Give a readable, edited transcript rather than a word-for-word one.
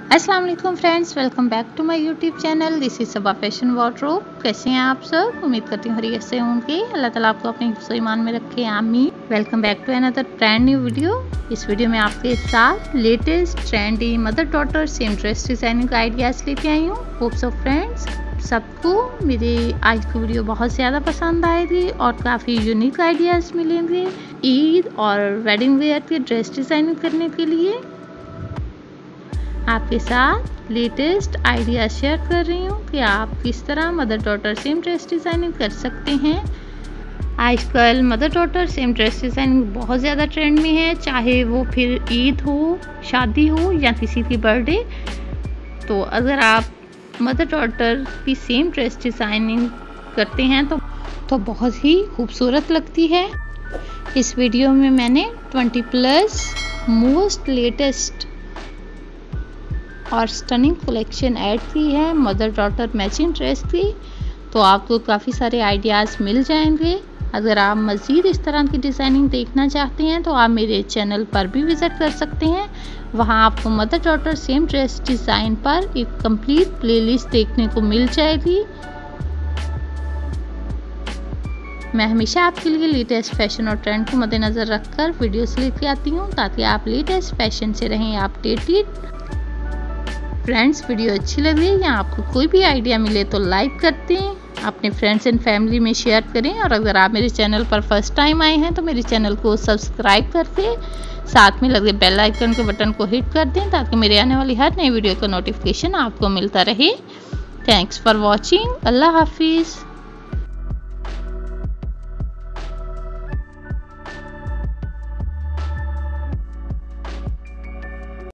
अस्सलाम वालेकुम friends, welcome back to my YouTube channel. This is Saba fashion wardrobe. कैसे हैं आप सब? उम्मीद करती हूँ खैरियत से होंगे। अल्लाह ताला आपको अपने हिफ्ज़ ईमान में रखे, आमीन। Welcome back to another brand new video. इस वीडियो में आपके साथ latest trendy mother daughter same dress designing का आइडियाज़ लेके आई हूँ। होप सो फ्रेंड्स सबको मेरी आज की वीडियो बहुत ज़्यादा पसंद आएगी और काफ़ी यूनिक आइडियाज़ मिलेंगे ईद और वेडिंग वेयर की ड्रेस डिज़ाइनिंग करने के लिए। आपके साथ लेटेस्ट आइडिया शेयर कर रही हूँ कि आप किस तरह mother daughter same dress designing कर सकते हैं। आजकल mother daughter same dress designing बहुत ज़्यादा ट्रेंड में है, चाहे वो फिर ईद हो, शादी हो या किसी की बर्थडे। तो अगर आप मदर डॉटर की सेम ड्रेस डिज़ाइनिंग करते हैं तो बहुत ही खूबसूरत लगती है। इस वीडियो में मैंने 20+ मोस्ट लेटेस्ट और स्टनिंग कलेक्शन ऐड की है मदर डॉटर मैचिंग ड्रेस की, तो आपको काफ़ी सारे आइडियाज़ मिल जाएंगे। अगर आप मज़ीद इस तरह की डिज़ाइनिंग देखना चाहते हैं तो आप मेरे चैनल पर भी विज़िट कर सकते हैं। वहां आपको mother daughter same dress design पर एक कंप्लीट प्लेलिस्ट देखने को मिल जाएगी। मैं हमेशा आपके लिए लेटेस्ट फैशन और ट्रेंड को मद्देनज़र रखकर वीडियोस लेके आती हूँ ताकि आप लेटेस्ट फैशन से रहें अपडेटेड। फ्रेंड्स, वीडियो अच्छी लगे या आपको कोई भी आइडिया मिले तो लाइक कर दें, अपने फ्रेंड्स एंड फैमिली में शेयर करें और अगर आप मेरे चैनल पर फर्स्ट टाइम आए हैं तो मेरे चैनल को सब्सक्राइब कर दें, साथ में लगे बेल आइकन के बटन को हिट कर दें ताकि मेरे आने वाली हर नई वीडियो का नोटिफिकेशन आपको मिलता रहे। Thanks for watching. अल्लाह हाफिज़।